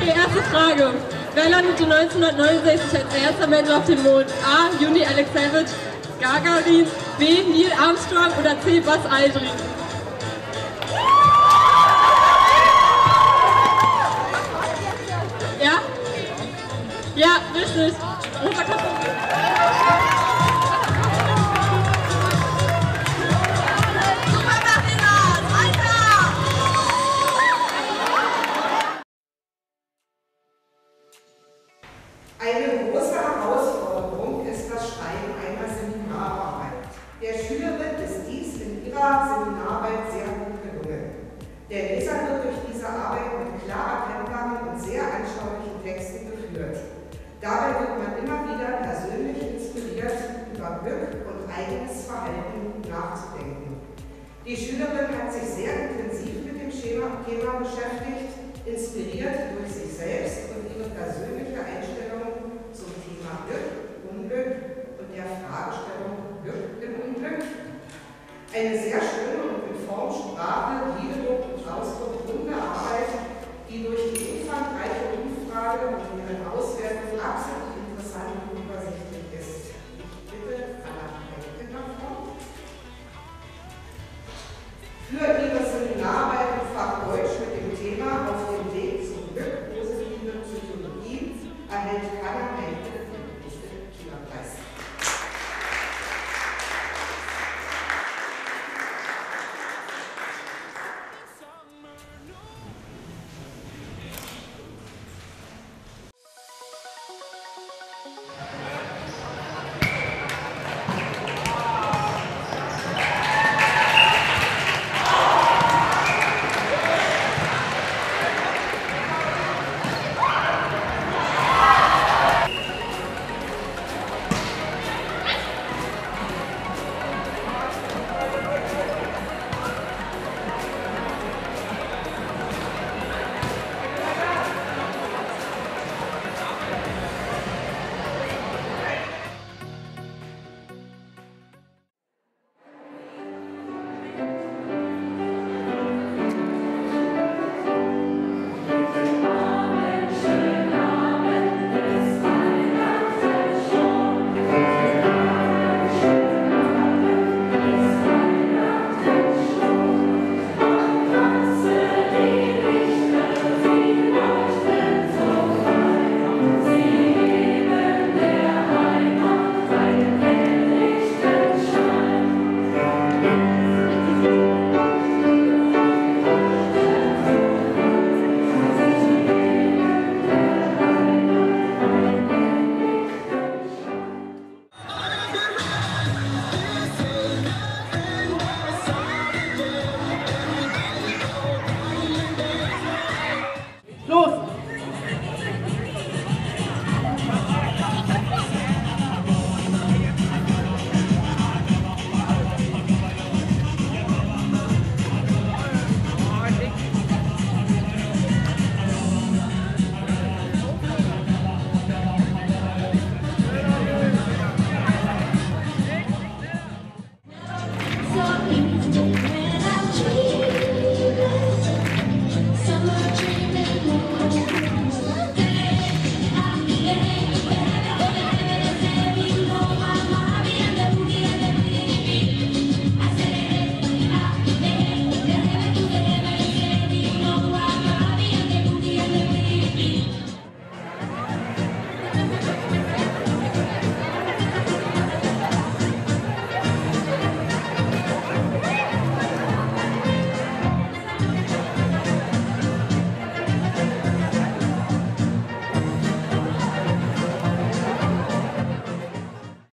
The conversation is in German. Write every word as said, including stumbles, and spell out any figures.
Okay, erste Frage. Wer landete neunzehnhundertneunundsechzig als erster Mensch auf dem Mond? A. Juri Alexejewitsch Gagarin, B. Neil Armstrong oder C. Buzz Aldrin? Ja? Ja, richtig. Rosa Kartoffel. Eine große Herausforderung ist das Schreiben einer Seminararbeit. Der Schülerin ist dies in ihrer Seminararbeit sehr gut gelungen. Der Leser wird durch diese Arbeit mit klar erkennbaren und sehr anschaulichen Texten geführt. Dabei wird man immer wieder persönlich inspiriert, über Glück und eigenes Verhalten nachzudenken. Die Schülerin hat sich sehr intensiv mit dem Thema beschäftigt, inspiriert durch sich selbst und ihre persönliche